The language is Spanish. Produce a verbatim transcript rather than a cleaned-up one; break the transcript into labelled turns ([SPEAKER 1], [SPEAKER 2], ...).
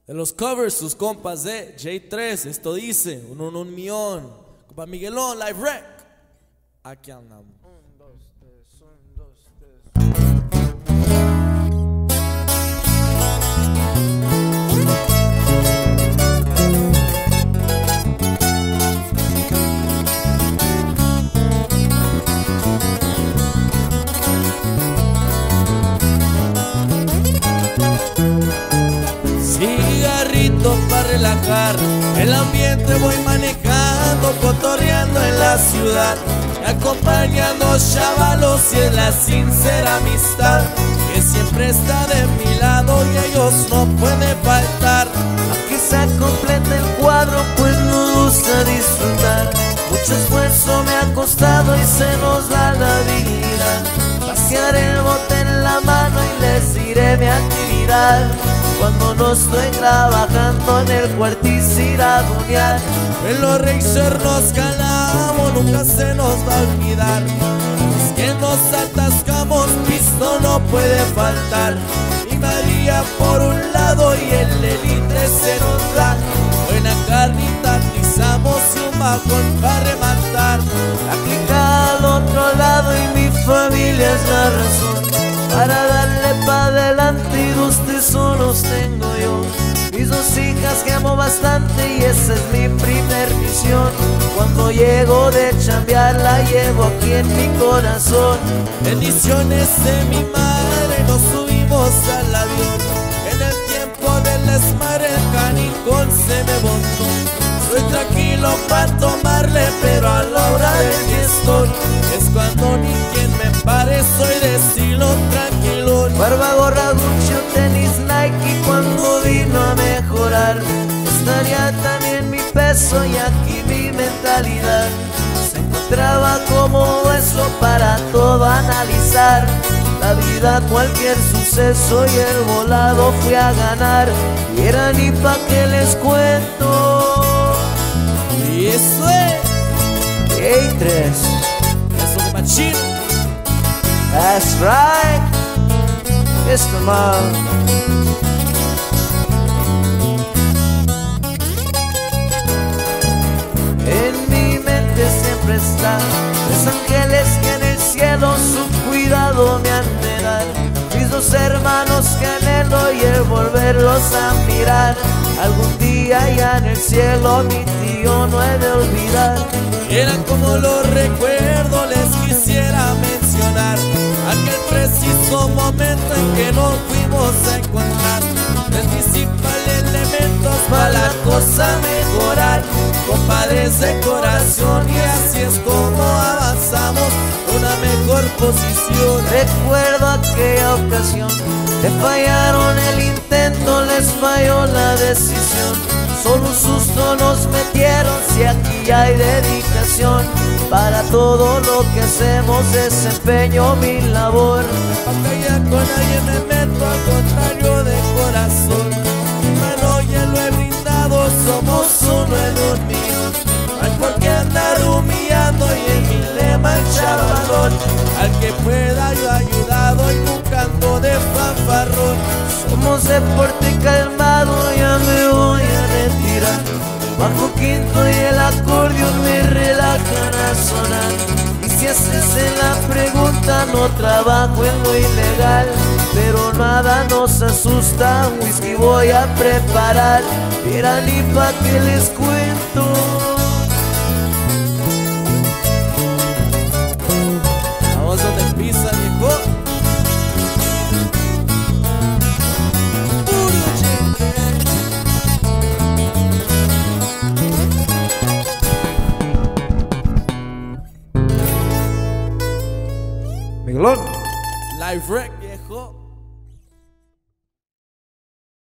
[SPEAKER 1] De los covers, sus compas de J tres, esto dice, un un un millón. Compa Miguelón, Live Rec. Aquí andamos.
[SPEAKER 2] Un, dos, tres, un, dos, tres.
[SPEAKER 1] Cigarrito para relajar el ambiente, voy manejando, cotorreando en la ciudad, acompañando chavalos y es la sincera amistad que siempre está de mi lado y ellos no pueden faltar.
[SPEAKER 3] Aquí se completa el cuadro, pues nos gusta disfrutar. Mucho esfuerzo me ha costado y se nos da la habilidad. Pasear el bote en la mano y les diré mi actividad. Cuando no estoy trabajando en el cuartiz ir a dunear.
[SPEAKER 1] En los racers nos calamos, nunca se nos va a olvidar. Es que nos atascamos, pisto no puede faltar. Y María por un lado y el elitre se nos da. Buena carnita pisamos y un bajón para rematar.
[SPEAKER 3] La clica al otro lado y mi familia es la razón para darle pa' adelante, y dos tesoros tengo yo. Mis dos hijas que amo bastante y esa es mi primer misión. Cuando llego de chambear la llevo aquí en mi corazón.
[SPEAKER 1] Bendiciones de mi madre, nos subimos al avión. En el tiempo del desmadre el canicón se me botó. Soy tranquilo pa' tomarle, pero a la hora del fiestón es cuando ni quien me pare, soy de estilo tranquilo.
[SPEAKER 3] Barba, gorra, Gucci, tenis, Nike, cuando vino a mejorar estaría también mi peso y aquí mi mentalidad. Se encontraba como hueso para todo analizar. La vida, cualquier suceso y el volado fui a ganar. Y era ni pa' que les cuento.
[SPEAKER 1] Y eso es
[SPEAKER 3] J tres.
[SPEAKER 1] eso de machín.
[SPEAKER 3] That's right, mister Man. En mi mente siempre están los ángeles que en el cielo su cuidado me han de dar. Mis dos hermanos que anhelo y el volverlos a mirar. Algún día ya en el cielo mi tío no he de olvidar.
[SPEAKER 1] Eran como los recuerdos, les quisiera mencionar aquel preciso momento en que nos fuimos a encontrar. El principal elemento para la cosa mejorar, compadres de corazón, y así es como avanzamos a una mejor posición.
[SPEAKER 3] Recuerdo aquella ocasión, te fallaron el intento, les falló la decisión. Solo un susto nos metieron, si aquí hay dedicación. Para todo lo que hacemos desempeño mi labor.
[SPEAKER 1] Batalla con nadie me meto, al contrario de corazón. Mano ya lo he brindado, somos uno en un millón. No hay por qué andar humillando y en mi lema el chavalón. Al que pueda yo ayudado y nunca ando de fanfarrón.
[SPEAKER 3] Somos deporte calmado, ya me voy a retirar. Bajo quinto y el acordeón me relajan a sonar. Y si haces la pregunta, no trabajo en lo ilegal, pero nada nos asusta, un whisky voy a preparar. Mira ni pa' que les cuento.
[SPEAKER 1] Vamos donde pisa, viejo.
[SPEAKER 3] Miguelón.
[SPEAKER 1] Live Rec, viejo.